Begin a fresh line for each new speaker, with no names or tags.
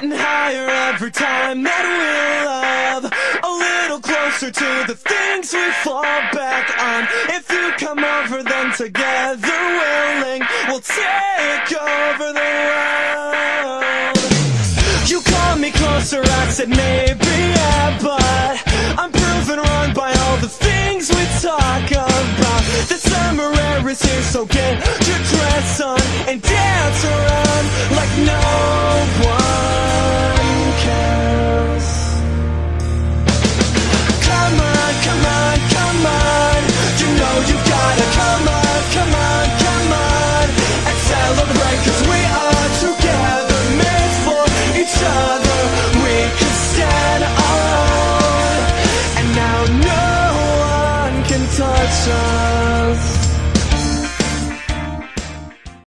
getting higher every time that we love, a little closer to the things we fall back on. If you come over, then together we'll take over the world. You called me closer, I said maybe, yeah, but I'm proven wrong by all the things we talk about. The summer air is here, so get your dress on and dance around like no one